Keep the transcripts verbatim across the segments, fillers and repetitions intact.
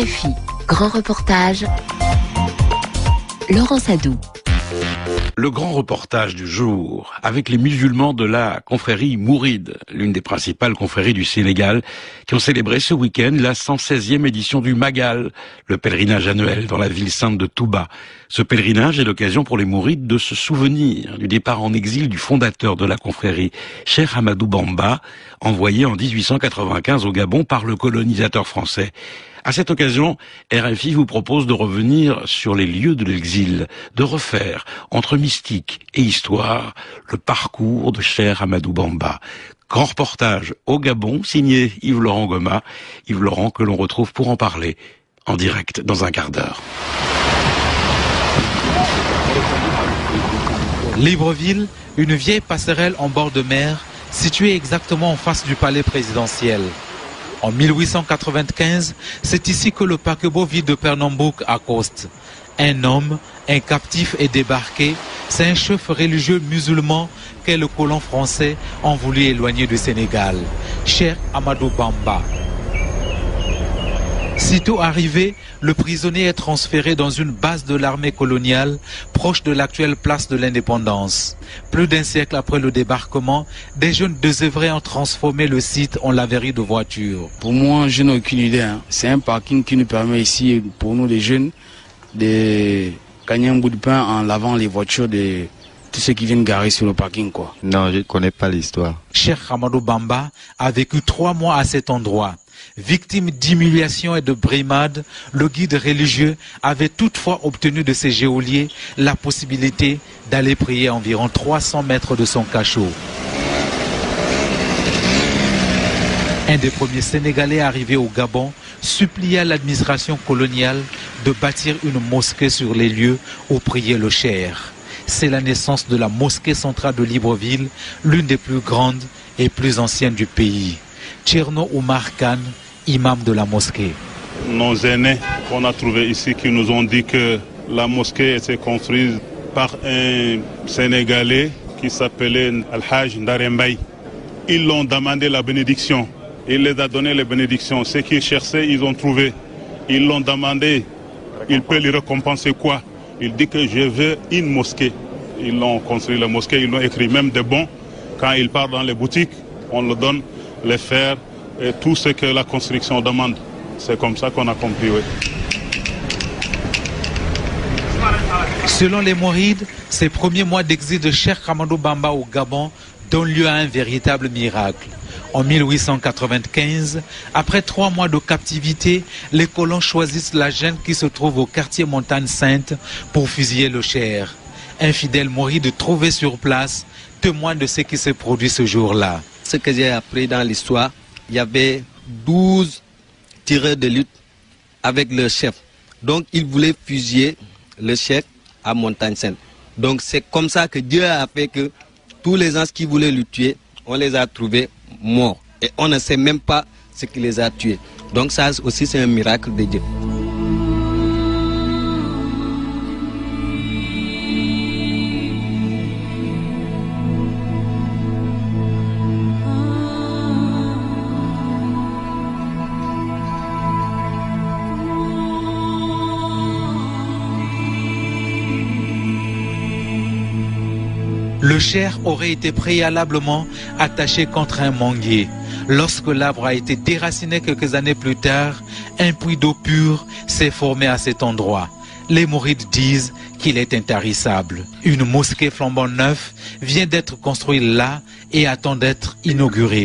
F I, grand reportage, Laurent Sadou. Le grand reportage du jour, avec les musulmans de la confrérie Mouride, l'une des principales confréries du Sénégal, qui ont célébré ce week-end la cent seizième édition du Magal, le pèlerinage annuel dans la ville sainte de Touba. Ce pèlerinage est l'occasion pour les Mourides de se souvenir du départ en exil du fondateur de la confrérie, Cheikh Ahmadou Bamba, envoyé en dix-huit cent quatre-vingt-quinze au Gabon par le colonisateur français. À cette occasion, R F I vous propose de revenir sur les lieux de l'exil, de refaire, entre mystique et histoire, le parcours de Cheikh Ahmadou Bamba. Grand reportage au Gabon, signé Yves-Laurent Goma. Yves-Laurent que l'on retrouve pour en parler en direct dans un quart d'heure. Libreville, une vieille passerelle en bord de mer, située exactement en face du palais présidentiel. En mille huit cent quatre-vingt-quinze, c'est ici que le paquebot vide de Pernambouc accoste. Un homme, un captif est débarqué. C'est un chef religieux musulman que le colon français ont voulu éloigner du Sénégal, Cheikh Ahmadou Bamba. Sitôt arrivé, le prisonnier est transféré dans une base de l'armée coloniale proche de l'actuelle place de l'Indépendance. Plus d'un siècle après le débarquement, des jeunes désœuvrés ont transformé le site en laverie de voitures. Pour moi, je n'ai aucune idée. Hein. C'est un parking qui nous permet ici, pour nous les jeunes, de gagner un bout de pain en lavant les voitures de tous ceux qui viennent garer sur le parking, quoi. Non, je ne connais pas l'histoire. Cheikh Ahmadou Bamba a vécu trois mois à cet endroit. Victime d'humiliation et de brimades, le guide religieux avait toutefois obtenu de ses geôliers la possibilité d'aller prier à environ trois cents mètres de son cachot. Un des premiers Sénégalais arrivés au Gabon supplia l'administration coloniale de bâtir une mosquée sur les lieux où priait le cheikh. C'est la naissance de la mosquée centrale de Libreville, l'une des plus grandes et plus anciennes du pays. Tcherno Oumar Khan, imam de la mosquée. Nos aînés qu'on a trouvés ici qui nous ont dit que la mosquée était construite par un Sénégalais qui s'appelait Al-Hajj Ndarembaye. Ils l'ont demandé la bénédiction. Il les a donné les bénédictions. Ce qu'ils cherchaient, ils ont trouvé. Ils l'ont demandé. Il peut lui récompenser quoi? Il dit que je veux une mosquée. Ils l'ont construit la mosquée. Ils l'ont écrit même des bons. Quand il part dans les boutiques, on le donne les fers et tout ce que la construction demande. C'est comme ça qu'on a compris, oui. Selon les Mourides, ces premiers mois d'exil de Cheikh Ahmadou Bamba au Gabon donnent lieu à un véritable miracle. En mille huit cent quatre-vingt-quinze, après trois mois de captivité, les colons choisissent la junte qui se trouve au quartier Montagne Sainte pour fusiller le cheikh. Un fidèle mouride trouvé sur place témoigne de ce qui s'est produit ce jour-là. Ce que j'ai appris dans l'histoire, il y avait douze tireurs de lutte avec le chef. Donc ils voulaient fusiller le chef à Montagne Sainte. Donc c'est comme ça que Dieu a fait que tous les gens qui voulaient le tuer, on les a trouvés morts. Et on ne sait même pas ce qui les a tués. Donc ça aussi c'est un miracle de Dieu. Le cheikh aurait été préalablement attaché contre un manguier. Lorsque l'arbre a été déraciné quelques années plus tard, un puits d'eau pure s'est formé à cet endroit. Les Mourides disent qu'il est intarissable. Une mosquée flambant neuve vient d'être construite là et attend d'être inaugurée.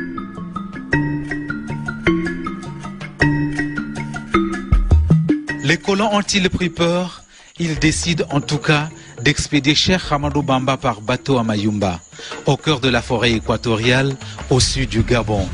Les colons ont-ils pris peur? Ils décident en tout cas d'expédier Cheikh Ahmadou Bamba par bateau à Mayumba, au cœur de la forêt équatoriale, au sud du Gabon.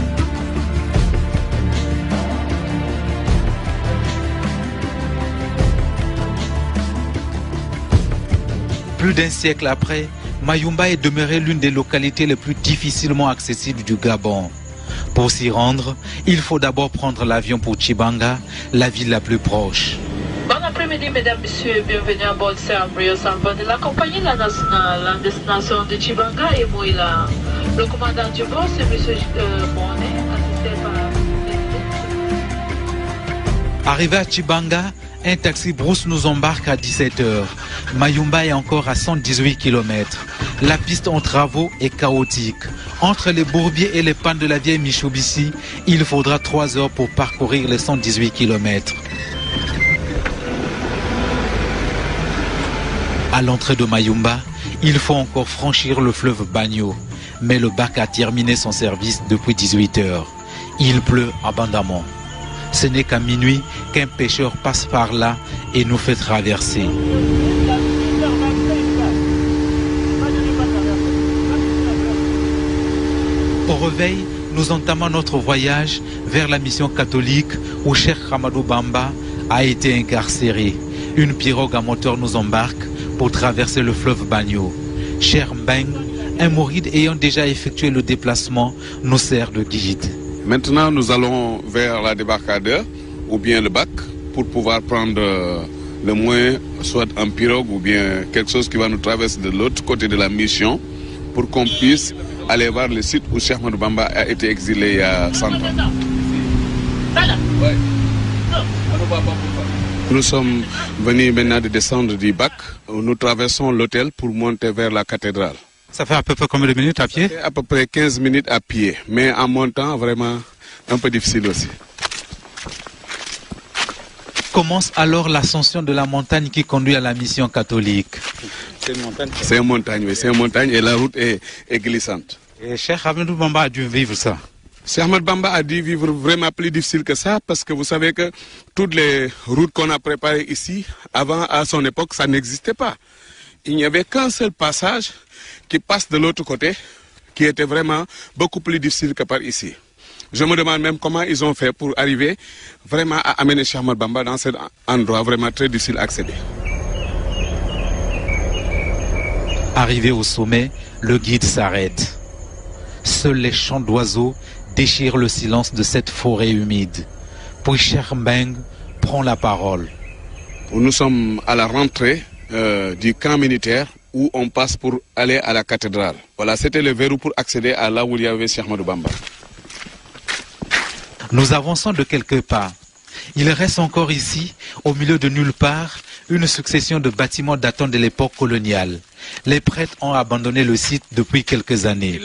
Plus d'un siècle après, Mayumba est demeurée l'une des localités les plus difficilement accessibles du Gabon. Pour s'y rendre, il faut d'abord prendre l'avion pour Tchibanga, la ville la plus proche. Bon après-midi, mesdames, messieurs, bienvenue à bord de Ambrio Salva de la compagnie La Nationale en destination de Tchibanga et moi là. Le commandant du bord, c'est M. Euh, Monet, assisté par... Arrivé à Tchibanga, un taxi brousse nous embarque à dix-sept heures. Mayumba est encore à cent dix-huit kilomètres. La piste en travaux est chaotique. Entre les bourbiers et les pannes de la vieille Mitsubishi, il faudra trois heures pour parcourir les cent dix-huit kilomètres. À l'entrée de Mayumba, il faut encore franchir le fleuve Bagno. Mais le bac a terminé son service depuis dix-huit heures. Il pleut abondamment. Ce n'est qu'à minuit qu'un pêcheur passe par là et nous fait traverser. Au réveil, nous entamons notre voyage vers la mission catholique où Cheikh Ahmadou Bamba a été incarcéré. Une pirogue à moteur nous embarque pour traverser le fleuve Bagno. Cheikh Mbeng, un mouride ayant déjà effectué le déplacement, nous sert de guide. Maintenant, nous allons vers la débarcadère ou bien le bac pour pouvoir prendre le moyen, soit un pirogue ou bien quelque chose qui va nous traverser de l'autre côté de la mission pour qu'on puisse aller voir le site où Cheikh Ahmadou Bamba a été exilé il y a cent ans. Nous sommes venus maintenant de descendre du bac. Nous traversons l'hôtel pour monter vers la cathédrale. Ça fait à peu près combien de minutes à pied? À peu près quinze minutes à pied, mais en montant, vraiment un peu difficile aussi. Commence alors l'ascension de la montagne qui conduit à la mission catholique. C'est une montagne. C'est une montagne, oui, c'est une montagne et la route est, est glissante. Et Cheikh Ahmadou Bamba a dû vivre ça. Cheikh Ahmadou Bamba a dû vivre vraiment plus difficile que ça parce que vous savez que toutes les routes qu'on a préparées ici, avant, à son époque, ça n'existait pas. Il n'y avait qu'un seul passage qui passe de l'autre côté, qui était vraiment beaucoup plus difficile que par ici. Je me demande même comment ils ont fait pour arriver vraiment à amener Cheikh Ahmadou Bamba dans cet endroit vraiment très difficile à accéder. Arrivé au sommet, le guide s'arrête. Seuls les chants d'oiseaux déchirent le silence de cette forêt humide. Puis Cheikh Mbeng prend la parole. Nous sommes à la rentrée euh, du camp militaire où on passe pour aller à la cathédrale. Voilà, c'était le verrou pour accéder à là où il y avait Cheikh Ahmadou Bamba. Nous avançons de quelques pas. Il reste encore ici, au milieu de nulle part, une succession de bâtiments datant de l'époque coloniale. Les prêtres ont abandonné le site depuis quelques années.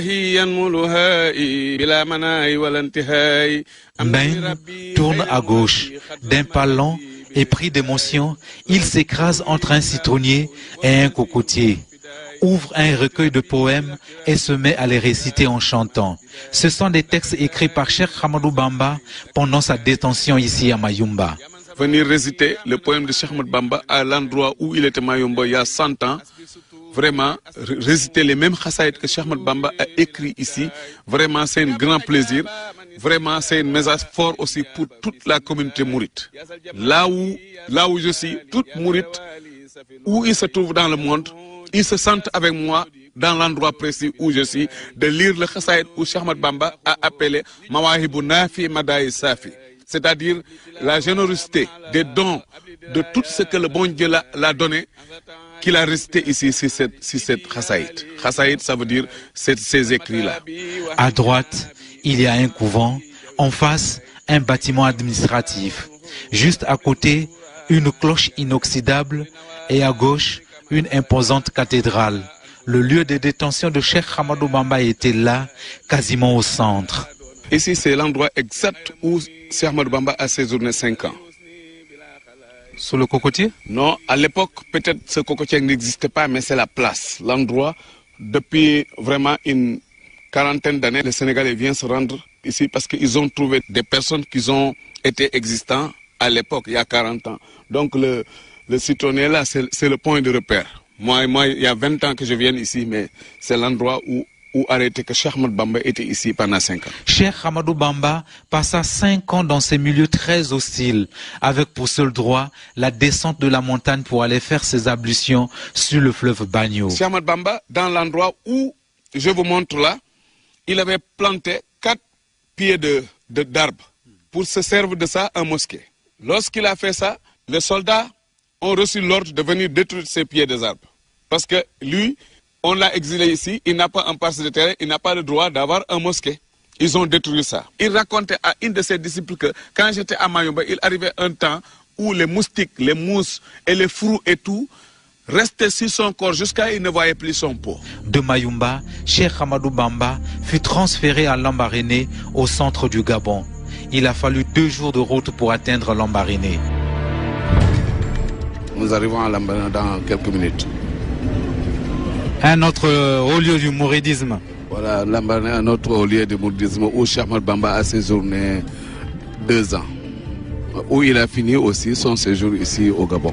Mbeng tourne à gauche. D'un pas lent et pris d'émotion, il s'écrase entre un citronnier et un cocotier. Ouvre un recueil de poèmes et se met à les réciter en chantant. Ce sont des textes écrits par Cheikh Ahmadou Bamba pendant sa détention ici à Mayumba. Venir réciter le poème de Cheikh Ahmadou Bamba à l'endroit où il était Mayumba il y a cent ans, vraiment réciter les mêmes khassaïd que Cheikh Ahmadou Bamba a écrit ici, vraiment c'est un grand plaisir. Vraiment, c'est un message fort aussi pour toute la communauté mouride. Là où, là où je suis, toute mouride, où ils se trouvent dans le monde, ils se sentent avec moi dans l'endroit précis où je suis, de lire le khassaïd où Cheikh Ahmadou Bamba a appelé Mawahibu Nafi Madaï Safi. C'est-à-dire la générosité des dons de tout ce que le bon Dieu l'a donné, qu'il a récité ici sur cette, sur cette khassaïd. Khassaïd, ça veut dire ces écrits-là. À droite, il y a un couvent, en face, un bâtiment administratif. Juste à côté, une cloche inoxydable et à gauche, une imposante cathédrale. Le lieu de détention de Cheikh Ahmadou Bamba était là, quasiment au centre. Ici, c'est l'endroit exact où Cheikh Ahmadou Bamba a séjourné cinq ans. Sous le cocotier? Non, à l'époque, peut-être ce cocotier n'existait pas, mais c'est la place, l'endroit. Depuis vraiment une quarantaine d'années, les Sénégalais viennent se rendre ici parce qu'ils ont trouvé des personnes qui ont été existantes à l'époque, il y a quarante ans. Donc le, le citronnier là, c'est le point de repère. Moi, moi, il y a vingt ans que je viens ici, mais c'est l'endroit où, où arrêté que Cheikh Ahmadou Bamba était ici pendant cinq ans. Cheikh Ahmadou Bamba passa cinq ans dans ces milieux très hostiles, avec pour seul droit la descente de la montagne pour aller faire ses ablutions sur le fleuve Bagno. Cheikh Ahmadou Bamba, dans l'endroit où je vous montre là, il avait planté quatre pieds de d'arbres pour se servir de ça en mosquée. Lorsqu'il a fait ça, les soldats ont reçu l'ordre de venir détruire ces pieds des arbres. Parce que lui, on l'a exilé ici, il n'a pas un parcelle de terrain, il n'a pas le droit d'avoir un mosquée. ils ont détruit ça. Il racontait à une de ses disciples que quand j'étais à Mayumba, il arrivait un temps où les moustiques, les mousses et les frous et tout restaient sur son corps jusqu'à il ne voyait plus son peau. De Mayumba, Cheikh Hamadou Bamba fut transféré à Lambaréné, au centre du Gabon. Il a fallu deux jours de route pour atteindre Lambaréné. Nous arrivons à Lambaréné dans quelques minutes. Un autre haut lieu du mouridisme. Voilà, Lambaréné, un autre haut lieu du mouridisme où Cheikh Ahmadou Bamba a séjourné deux ans. Où il a fini aussi son séjour ici au Gabon.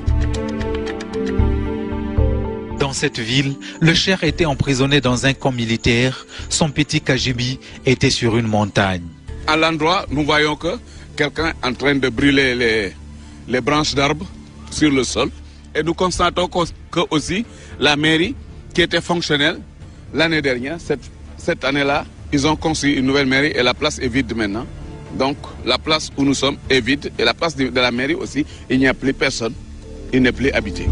Dans cette ville, le Cheikh était emprisonné dans un camp militaire. Son petit Kajibi était sur une montagne. À l'endroit, nous voyons que quelqu'un est en train de brûler les, les branches d'arbres sur le sol. Et nous constatons que aussi la mairie, qui était fonctionnelle l'année dernière, cette, cette année-là, ils ont construit une nouvelle mairie et la place est vide maintenant. Donc la place où nous sommes est vide et la place de, de la mairie aussi, il n'y a plus personne, il n'est plus habité.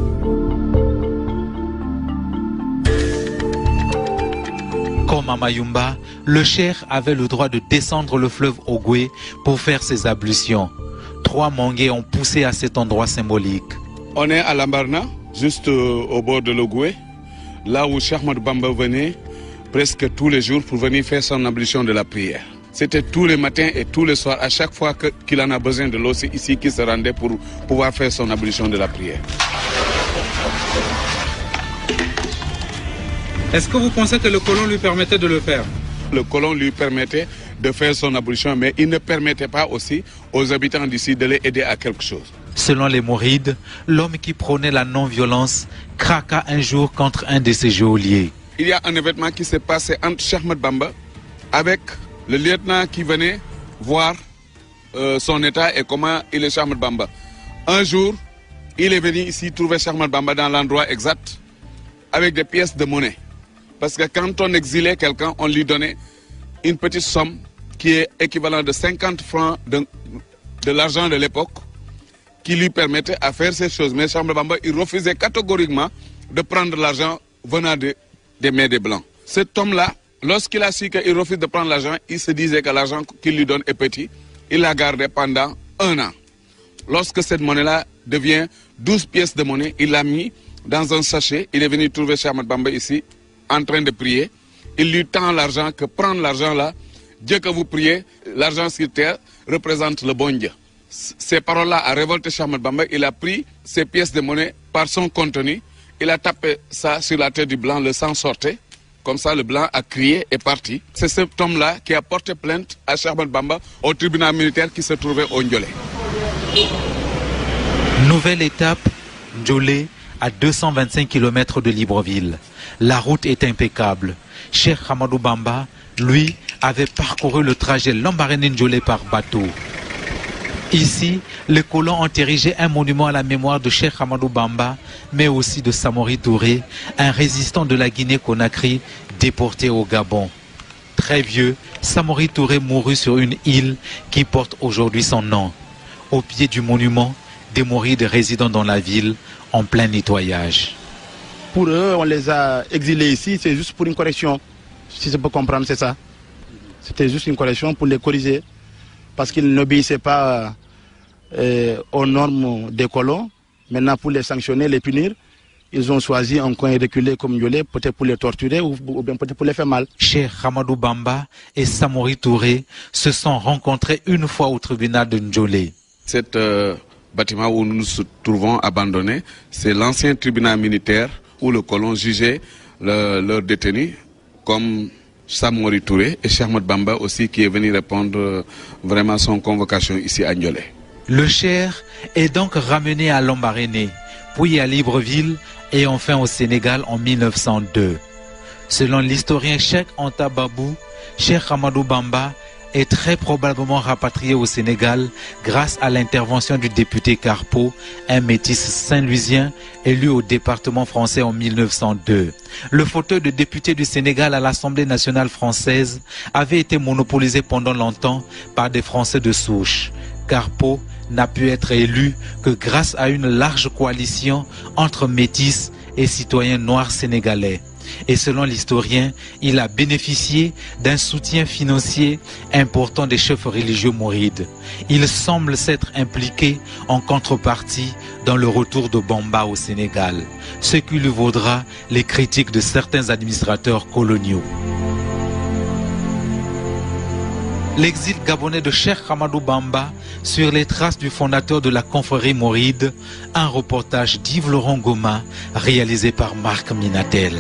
Comme à Mayumba, le Cheikh avait le droit de descendre le fleuve Ogoué pour faire ses ablutions. Trois mangués ont poussé à cet endroit symbolique. On est à Lambaréné, juste euh, au bord de l'Ogoué, là où Cheikh Ahmadou Bamba venait presque tous les jours pour venir faire son ablution de la prière. C'était tous les matins et tous les soirs, à chaque fois qu'il en a besoin de l'eau, c'est ici qu'il se rendait pour pouvoir faire son ablution de la prière. Est-ce que vous pensez que le colon lui permettait de le faire? Le colon lui permettait de faire son ablution, mais il ne permettait pas aussi aux habitants d'ici de les aider à quelque chose. Selon les Mourides, l'homme qui prônait la non-violence craqua un jour contre un de ses geôliers. Il y a un événement qui s'est passé entre Cheikh Ahmadou Bamba avec le lieutenant qui venait voir euh, son état et comment il est Cheikh Ahmadou Bamba. Un jour, il est venu ici trouver Cheikh Ahmadou Bamba dans l'endroit exact avec des pièces de monnaie. Parce que quand on exilait quelqu'un, on lui donnait une petite somme qui est équivalente de cinquante francs de, de l'argent de l'époque qui lui permettait à faire ces choses. Mais Cheikh Ahmadou Bamba, il refusait catégoriquement de prendre l'argent venant de, des mains des Blancs. Cet homme-là, lorsqu'il a su qu'il refuse de prendre l'argent, il se disait que l'argent qu'il lui donne est petit. Il l'a gardé pendant un an. Lorsque cette monnaie-là devient douze pièces de monnaie, il l'a mis dans un sachet. Il est venu trouver Cheikh Ahmadou Bamba ici, en train de prier. Il lui tend l'argent, que prendre l'argent là, Dieu que vous priez, l'argent sur terre représente le bon Dieu. Ces paroles-là ont révolté Cheikh Ahmadou Bamba. Il a pris ces pièces de monnaie par son contenu. Il a tapé ça sur la tête du blanc, le sang sortait. Comme ça, le blanc a crié et parti. C'est cet homme-là qui a porté plainte à Cheikh Ahmadou Bamba au tribunal militaire qui se trouvait au Ndiolé. Nouvelle étape, Ndiolé, à deux cent vingt-cinq kilomètres de Libreville. La route est impeccable. Cheikh Ahmadou Bamba, lui, avait parcouru le trajet Lambaréné-Ndiolé par bateau. Ici, les colons ont érigé un monument à la mémoire de Cheikh Ahmadou Bamba, mais aussi de Samori Touré, un résistant de la Guinée-Conakry déporté au Gabon. Très vieux, Samori Touré mourut sur une île qui porte aujourd'hui son nom. Au pied du monument, des mourides résidant dans la ville en plein nettoyage. Pour eux, on les a exilés ici, c'est juste pour une correction. Si je peux comprendre, c'est ça. C'était juste une correction pour les corriger. Parce qu'ils n'obéissaient pas euh, aux normes des colons. Maintenant, pour les sanctionner, les punir, ils ont choisi un coin reculé comme Ndiolé, peut-être pour les torturer ou, ou bien peut-être pour les faire mal. Cheikh Ahmadou Bamba et Samori Touré se sont rencontrés une fois au tribunal de Ndiolé. Cet euh, bâtiment où nous nous trouvons abandonné, c'est l'ancien tribunal militaire où le colon jugeait leurs le détenus comme Samori Touré et Cheikh Ahmadou Bamba aussi qui est venu répondre euh, vraiment à son convocation ici à Ndiolé. Le Cheikh est donc ramené à Lambaréné, puis à Libreville et enfin au Sénégal en mille neuf cent deux. Selon l'historien Cheikh Anta Babou, Cheikh Ahmadou Bamba est très probablement rapatrié au Sénégal grâce à l'intervention du député Carpeau, un métis saint-louisien élu au département français en mille neuf cent deux. Le fauteuil de député du Sénégal à l'Assemblée nationale française avait été monopolisé pendant longtemps par des Français de souche. Carpeau n'a pu être élu que grâce à une large coalition entre métis et citoyens noirs sénégalais. Et selon l'historien, il a bénéficié d'un soutien financier important des chefs religieux mourides. Il semble s'être impliqué en contrepartie dans le retour de Bamba au Sénégal, ce qui lui vaudra les critiques de certains administrateurs coloniaux. L'exil gabonais de Cheikh Ahmadou Bamba sur les traces du fondateur de la confrérie mouride, un reportage d'Yves Laurent Goma réalisé par Marc Minatel.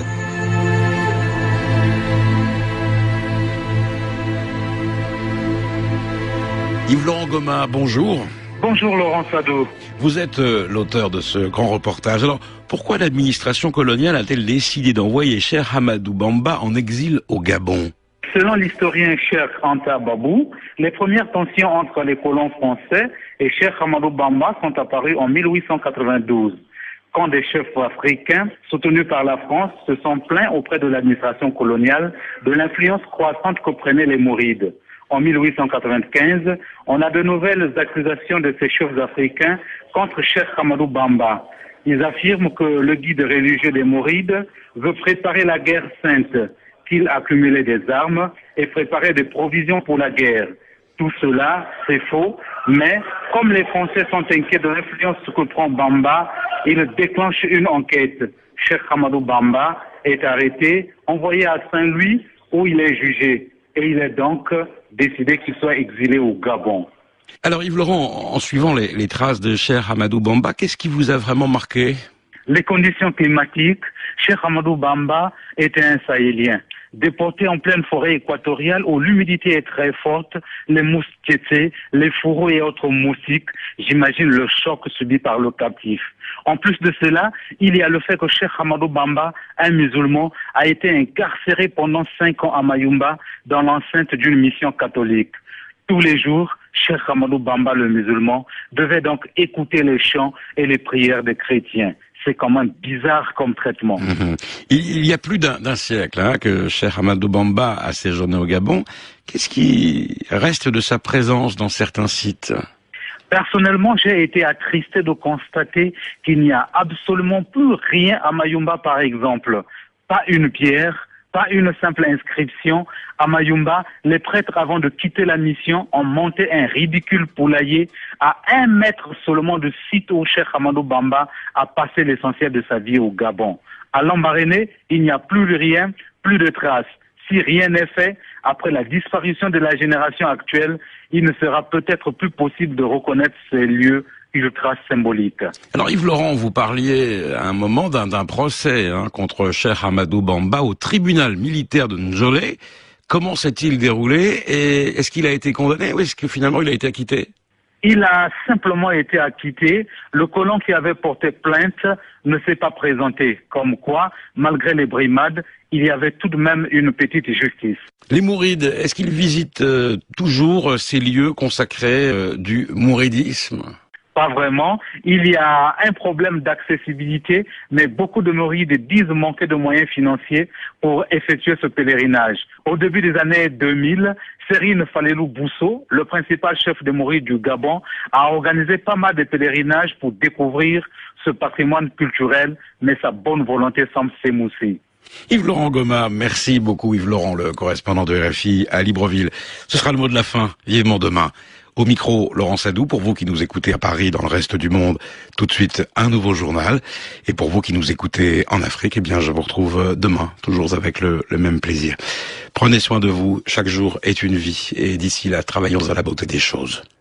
Yves Laurent Goma, bonjour. Bonjour Laurent Sado. Vous êtes euh, l'auteur de ce grand reportage. Alors, pourquoi l'administration coloniale a-t-elle décidé d'envoyer Cheikh Ahmadou Bamba en exil au Gabon ? Selon l'historien Cheikh Anta Babou, les premières tensions entre les colons français et Cheikh Ahmadou Bamba sont apparues en mille huit cent quatre-vingt-douze, quand des chefs africains, soutenus par la France, se sont plaints auprès de l'administration coloniale de l'influence croissante que prenaient les Mourides. En mille huit cent quatre-vingt-quinze, on a de nouvelles accusations de ces chefs africains contre Cheikh Ahmadou Bamba. Ils affirment que le guide religieux des Mourides veut préparer la guerre sainte, qu'il accumulait des armes et préparait des provisions pour la guerre. Tout cela, c'est faux, mais comme les Français sont inquiets de l'influence que prend Bamba, ils déclenchent une enquête. Cheikh Ahmadou Bamba est arrêté, envoyé à Saint-Louis où il est jugé. Et il est donc décidé qu'il soit exilé au Gabon. Alors Yves Laurent, en suivant les, les traces de Cheikh Ahmadou Bamba, qu'est-ce qui vous a vraiment marqué ? Les conditions climatiques. Cheikh Ahmadou Bamba était un Sahélien. Déporté en pleine forêt équatoriale où l'humidité est très forte, les mousses tchétchés, les fourreaux et autres moustiques, j'imagine le choc subi par le captif. En plus de cela, il y a le fait que Cheikh Ahmadou Bamba, un musulman, a été incarcéré pendant cinq ans à Mayumba dans l'enceinte d'une mission catholique. Tous les jours, Cheikh Ahmadou Bamba, le musulman, devait donc écouter les chants et les prières des chrétiens. C'est quand même bizarre comme traitement. Mmh. Il y a plus d'un, d'un siècle hein, que Cheikh Ahmadou Bamba a séjourné au Gabon. Qu'est-ce qui reste de sa présence dans certains sites ? Personnellement, j'ai été attristé de constater qu'il n'y a absolument plus rien à Mayumba, par exemple. Pas une pierre, pas une simple inscription. À Mayumba, les prêtres, avant de quitter la mission, ont monté un ridicule poulailler à un mètre seulement de site où Cheikh Ahmadou Bamba a passé l'essentiel de sa vie au Gabon. À Lambaréné, il n'y a plus rien, plus de traces. Si rien n'est fait, après la disparition de la génération actuelle, il ne sera peut-être plus possible de reconnaître ces lieux ultra symboliques. Alors Yves Laurent, vous parliez à un moment d'un, d'un procès hein, contre Cheikh Ahmadou Bamba au tribunal militaire de Njolé. Comment s'est-il déroulé et est-ce qu'il a été condamné ou est-ce que finalement il a été acquitté ? Il a simplement été acquitté. Le colon qui avait porté plainte ne s'est pas présenté. Comme quoi, malgré les brimades, il y avait tout de même une petite justice. Les Mourides, est-ce qu'ils visitent euh, toujours ces lieux consacrés euh, du mouridisme ? Pas vraiment. Il y a un problème d'accessibilité, mais beaucoup de Mourides disent manquer de moyens financiers pour effectuer ce pèlerinage. Au début des années deux mille, Serine Falelou Bousso, le principal chef des Mourides du Gabon, a organisé pas mal de pèlerinages pour découvrir ce patrimoine culturel, mais sa bonne volonté semble s'émousser. Yves Laurent Goma, merci beaucoup Yves Laurent, le correspondant de R F I à Libreville. Ce sera le mot de la fin, vivement demain. Au micro, Laurent Sadou, pour vous qui nous écoutez à Paris, dans le reste du monde, tout de suite un nouveau journal. Et pour vous qui nous écoutez en Afrique, eh bien je vous retrouve demain, toujours avec le, le même plaisir. Prenez soin de vous, chaque jour est une vie. Et d'ici là, travaillons à la beauté des choses.